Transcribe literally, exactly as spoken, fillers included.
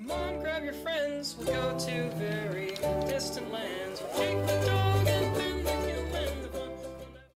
Come on, grab your friends, we'll go to very